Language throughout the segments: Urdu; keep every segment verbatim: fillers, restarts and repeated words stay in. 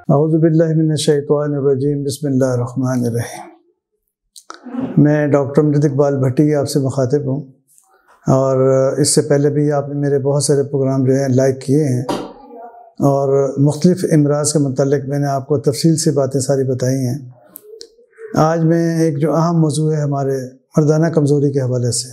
اعوذ باللہ من الشیطان الرجیم، بسم اللہ الرحمن الرحیم۔ میں ڈاکٹر امجد اقبال بھٹی آپ سے مخاطب ہوں، اور اس سے پہلے بھی آپ نے میرے بہت سارے پروگرام جو ہیں لائک کیے ہیں، اور مختلف امراض کے متعلق میں نے آپ کو تفصیل سے باتیں ساری بتائی ہیں۔ آج میں ایک جو اہم موضوع ہے ہمارے مردانہ کمزوری کے حوالے سے،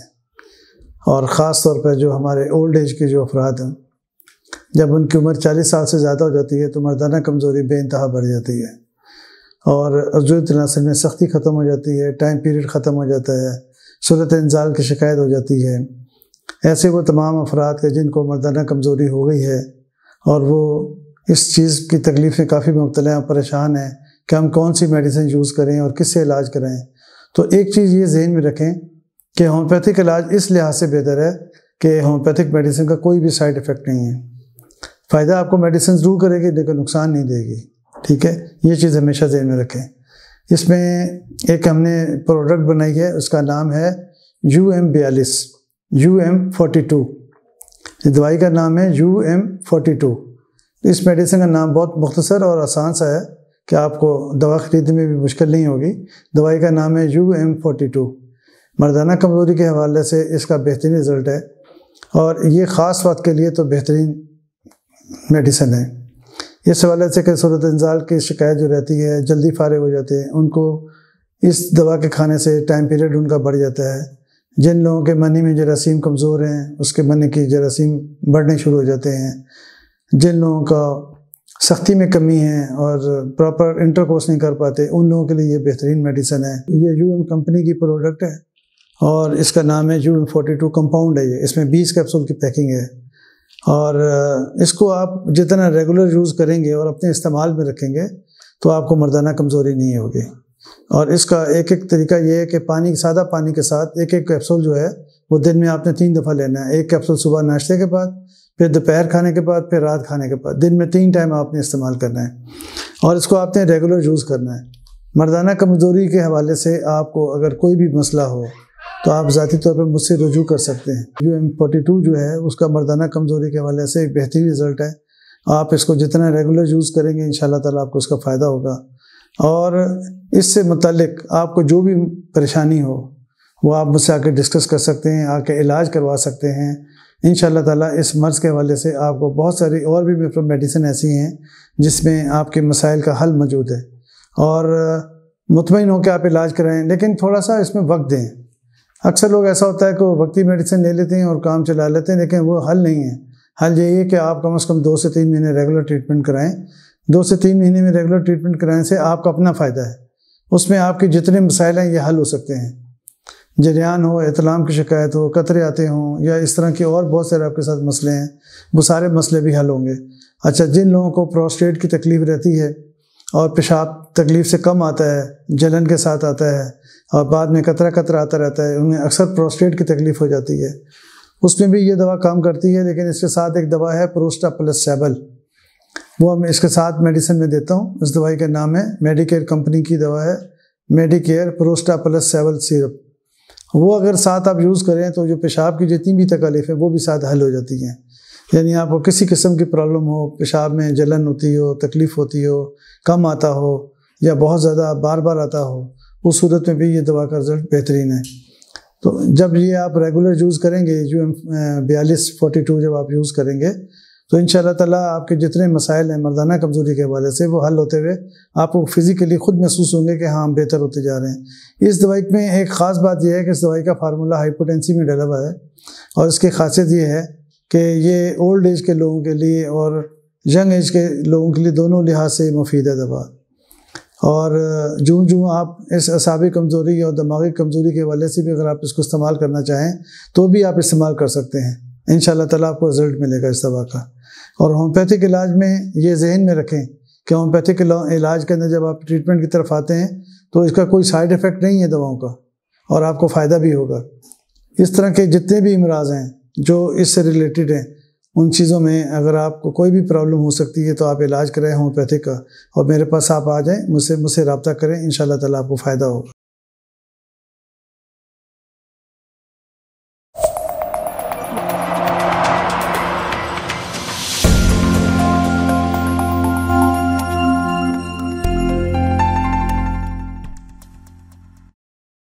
اور خاص طور پر جو ہمارے اولڈ ایج کے جو افراد ہیں، جب ان کی عمر چالیس سال سے زیادہ ہو جاتی ہے تو مردانہ کمزوری بے انتہا بڑھ جاتی ہے، اور عضویت تناسل میں سختی ختم ہو جاتی ہے، ٹائم پیریڈ ختم ہو جاتا ہے، صورت انزال کی شکایت ہو جاتی ہے۔ ایسے وہ تمام افراد کے جن کو مردانہ کمزوری ہو گئی ہے اور وہ اس چیز کی تکلیف میں کافی مبتلا ہیں، پریشان ہیں کہ ہم کون سی میڈیسن یوز کریں اور کس سے علاج کریں، تو ایک چیز یہ ذہن میں رکھیں کہ ہومیوپیتھک علاج اس لحاظ سے بہتر ہے کہ ہومیوپیتھک میڈیسن کا کوئی بھی سائیڈ ایفیکٹ نہیں ہے۔ فائدہ آپ کو میڈیسن ضرور کرے گی لیکن نقصان نہیں دے گی، ٹھیک ہے؟ یہ چیز ہمیشہ ذہن میں رکھیں۔ اس میں ایک ہم نے پروڈکٹ بنائی ہے، اس کا نام ہے یو ایم بیالیس یو ایم فورٹی ٹو اس دوائی کا نام ہے یو ایم فورٹی ٹو۔ اس میڈیسن کا نام بہت مختصر اور آسان سا ہے کہ آپ کو دوا خریدنے میں بھی مشکل نہیں ہوگی۔ دوائی کا نام ہے یو ایم فورٹی ٹو۔ مردانہ کمزوری کے حوالے سے اس کا بہترین رزلٹ ہے، اور یہ خاص وقت کے لیے تو بہترین میڈیسن ہے۔ اس حوالے سے کہ صورت انزال کی شکایت جو رہتی ہے، جلدی فارغ ہو جاتے ہیں، ان کو اس دوا کے کھانے سے ٹائم پیریڈ ان کا بڑھ جاتا ہے۔ جن لوگوں کے منی میں جراثیم کمزور ہیں، اس کے منی کی جراثیم بڑھنے شروع ہو جاتے ہیں۔ جن لوگوں کا سختی میں کمی ہے اور پراپر انٹرکورس نہیں کر پاتے، ان لوگوں کے لیے یہ بہترین میڈیسن ہے۔ یہ یو ایم کمپنی کی پروڈکٹ ہے، اور اس کا نام ہے U M forty two compound ہے۔ یہ اس میں بیس کیپسول کی پیکنگ ہے، اور اس کو آپ جتنا ریگولر یوز کریں گے اور اپنے استعمال میں رکھیں گے تو آپ کو مردانہ کمزوری نہیں ہوگی۔ اور اس کا ایک ایک طریقہ یہ ہے کہ پانی سادہ پانی کے ساتھ ایک ایک کیپسول جو ہے وہ دن میں آپ نے تین دفعہ لینا ہے۔ ایک کیپسول صبح ناشتے کے بعد، پھر دوپہر کھانے کے بعد، پھر رات کھانے کے بعد، دن میں تین ٹائم آپ نے استعمال کرنا ہے، اور اس کو آپ نے ریگولر یوز کرنا ہے۔ مردانہ کمزوری کے حوالے سے آپ کو اگر کوئی بھی مسئلہ ہو تو آپ ذاتی طور پر مجھ سے رجوع کر سکتے ہیں۔ یو ایم فورٹی ٹو جو ہے اس کا مردانہ کمزوری کے حوالے سے ایک بہترین رزلٹ ہے۔ آپ اس کو جتنا ریگولر یوز کریں گے انشاءاللہ تعالیٰ آپ کو اس کا فائدہ ہوگا، اور اس سے متعلق آپ کو جو بھی پریشانی ہو وہ آپ مجھ سے آ کے ڈسکس کر سکتے ہیں، آ کے علاج کروا سکتے ہیں انشاءاللہ تعالیٰ۔ اس مرض کے حوالے سے آپ کو بہت ساری اور بھی میڈیسن ایسی ہیں جس میں آپ کے مسائل کا حل موجود ہے، اور مطمئن ہو کہ آپ علاج کرائیں، لیکن تھوڑا سا اس میں وقت دیں۔ اکثر لوگ ایسا ہوتا ہے کہ وہ وقتی میڈیسن لے لیتے ہیں اور کام چلا لیتے ہیں، لیکن وہ حل نہیں ہے۔ حل یہی ہے کہ آپ کم از کم دو سے تین مہینے ریگولر ٹریٹمنٹ کرائیں۔ دو سے تین مہینے میں ریگولر ٹریٹمنٹ کرانے سے آپ کا اپنا فائدہ ہے، اس میں آپ کے جتنے مسائل ہیں یہ حل ہو سکتے ہیں۔ جریان ہو، احتلام کی شکایت ہو، قطرے آتے ہوں، یا اس طرح کے اور بہت سارے آپ کے ساتھ مسئلے ہیں، وہ سارے مسئلے بھی حل ہوں گے۔ اچھا، جن لوگوں کو پروسٹیٹ کی تکلیف رہتی ہے اور پیشاب تکلیف سے کم آتا ہے، جلن کے ساتھ آتا ہے، اور بعد میں قطرہ قطرہ آتا رہتا ہے، انہیں اکثر پروسٹیٹ کی تکلیف ہو جاتی ہے، اس میں بھی یہ دوا کام کرتی ہے۔ لیکن اس کے ساتھ ایک دوا ہے پروسٹا پلس سیبل، وہ میں اس کے ساتھ میڈیسن میں دیتا ہوں۔ اس دوائی کا نام ہے، میڈیکیئر کمپنی کی دوا ہے، میڈیکیئر پروسٹا پلس سیبل سیرپ۔ وہ اگر ساتھ آپ یوز کریں تو جو پیشاب کی جتنی بھی تکالیف ہیں وہ بھی ساتھ حل ہو جاتی ہیں۔ یعنی آپ کو کسی قسم کی پرابلم ہو، پیشاب میں جلن ہوتی ہو، تکلیف ہوتی ہو، کم آتا ہو، یا بہت زیادہ بار بار آتا ہو، اس صورت میں بھی یہ دوا کا رزلٹ بہترین ہے۔ تو جب یہ آپ ریگولر یوز کریں گے، یو ایم بیالیس فورٹی ٹو جب آپ یوز کریں گے تو انشاءاللہ تعالیٰ آپ کے جتنے مسائل ہیں مردانہ کمزوری کے حوالے سے وہ حل ہوتے ہوئے آپ کو فزیکلی خود محسوس ہوں گے کہ ہاں ہم بہتر ہوتے جا رہے ہیں۔ اس دوائی میں ایک خاص بات یہ ہے کہ اس دوائی کا فارمولہ ہائپوٹینسی میں ڈلا ہوا ہے، اور اس کی خاصیت یہ ہے کہ یہ اولڈ ایج کے لوگوں کے لیے اور ینگ ایج کے لوگوں کے لیے دونوں لحاظ سے مفید ہے دوا۔ اور جوں جوں آپ اس اعصابی کمزوری اور دماغی کمزوری کے حوالے سے بھی اگر آپ اس کو استعمال کرنا چاہیں تو بھی آپ استعمال کر سکتے ہیں، انشاءاللہ تعالیٰ آپ کو رزلٹ ملے گا اس دوا کا۔ اور ہومیوپیتھک علاج میں یہ ذہن میں رکھیں کہ ہومیوپیتھک علاج کے اندر جب آپ ٹریٹمنٹ کی طرف آتے ہیں تو اس کا کوئی سائیڈ ایفیکٹ نہیں ہے دواؤں کا، اور آپ کو فائدہ بھی ہوگا۔ اس طرح کے جتنے بھی امراض ہیں جو اس سے ریلیٹڈ ہیں، ان چیزوں میں اگر آپ کو کوئی بھی پرابلم ہو سکتی ہے تو آپ علاج کریں ہومیوپیتھک کا، اور میرے پاس آپ آ جائیں، مجھ سے مجھ سے رابطہ کریں، انشاءاللہ تعالیٰ آپ کو فائدہ ہوگا۔